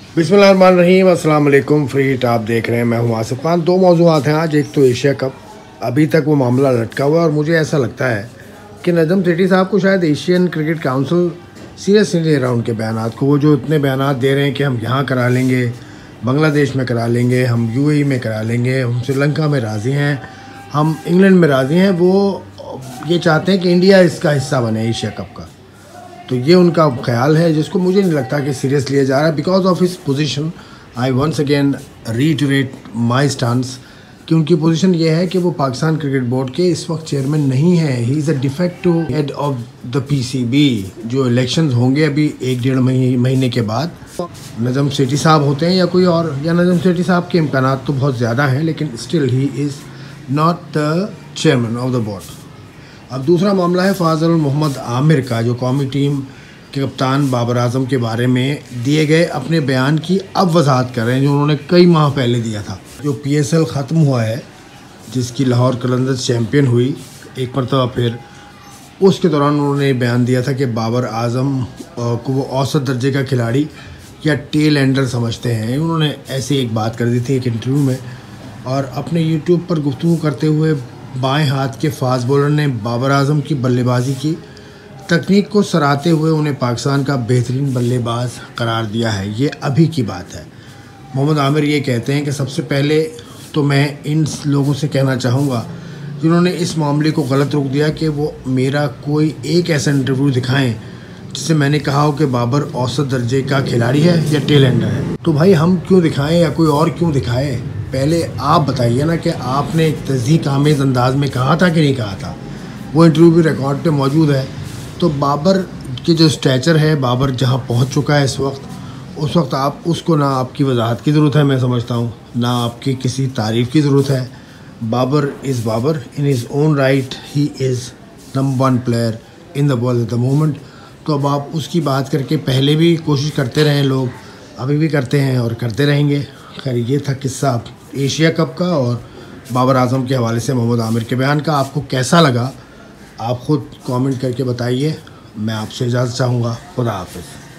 बिस्मिल्लाहिर्रहमानिर्रहीम, अस्सलाम वालेकुम। फ्री हिट आप देख रहे हैं, मैं हूं आसिफ खान। दो मौज़ूआत हैं आज। एक तो एशिया कप, अभी तक वो मामला लटका हुआ है और मुझे ऐसा लगता है कि नजम सेठी साहब को शायद एशियन क्रिकेट काउंसिल सीरियस नहीं ले रहा उनके बयानात को। वो जो इतने बयानात दे रहे हैं कि हम यहाँ करा लेंगे, बांग्लादेश में करा लेंगे, हम यूएई में करा लेंगे, हम श्रीलंका में राज़ी हैं, हम इंग्लैंड में राज़ी हैं, वो ये चाहते हैं कि इंडिया इसका हिस्सा बने एशिया कप का। तो ये उनका ख्याल है जिसको मुझे नहीं लगता कि सीरियस लिया जा रहा है। Because of his position I once again reiterate my stance कि उनकी पोजीशन ये है कि वो पाकिस्तान क्रिकेट बोर्ड के इस वक्त चेयरमैन नहीं है। He is a defective head of the PCB. जो इलेक्शंस होंगे अभी 1-1.5 महीने के बाद, नजम सेठी साहब होते हैं या कोई और, या नजम सेठी साहब के इम्कानात तो बहुत ज़्यादा हैं, लेकिन still he is not the chairman of the board. अब दूसरा मामला है फाजल मोहम्मद आमिर का, जो कौमी टीम के कप्तान बाबर आजम के बारे में दिए गए अपने बयान की अब वजाहत कर रहे हैं, जो उन्होंने कई माह पहले दिया था। जो पीएसएल ख़त्म हुआ है, जिसकी लाहौर कलंदर्स चैम्पियन हुई एक मरतबा फिर, उसके दौरान उन्होंने बयान दिया था कि बाबर आजम को वो औसत दर्जे का खिलाड़ी या टेल एंडर समझते हैं। उन्होंने ऐसी एक बात कर दी थी एक इंटरव्यू में, और अपने यूट्यूब पर गुफ्तगू करते हुए बाएं हाथ के फास्ट बॉलर ने बाबर आजम की बल्लेबाजी की तकनीक को सराहते हुए उन्हें पाकिस्तान का बेहतरीन बल्लेबाज करार दिया है। ये अभी की बात है। मोहम्मद आमिर ये कहते हैं कि सबसे पहले तो मैं इन लोगों से कहना चाहूँगा जिन्होंने इस मामले को गलत रोक दिया कि वो मेरा कोई एक ऐसा इंटरव्यू दिखाएं जिससे मैंने कहा हो कि बाबर औसत दर्जे का खिलाड़ी है या टेल एंडर है। तो भाई हम क्यों दिखाएं या कोई और क्यों दिखाए? पहले आप बताइए ना कि आपने एक तस्दीक आमेज़ अंदाज में कहा था कि नहीं कहा था। वो इंटरव्यू भी रिकॉर्ड पे मौजूद है। तो बाबर की जो स्टैचर है, बाबर जहां पहुंच चुका है इस वक्त, उस वक्त आप उसको ना आपकी वजाहत की ज़रूरत है, मैं समझता हूं, ना आपकी किसी तारीफ़ की ज़रूरत है। Babar is Babar in his own right. He is number 1 player in the world at the moment. तो अब आप उसकी बात करके, पहले भी कोशिश करते रहे लोग, अभी भी करते हैं और करते रहेंगे। खैर, ये था किस्सा एशिया कप का और बाबर आजम के हवाले से मोहम्मद आमिर के बयान का। आपको कैसा लगा आप ख़ुद कमेंट करके बताइए। मैं आपसे इजाज़त चाहूँगा। खुदा हाफ़िज़।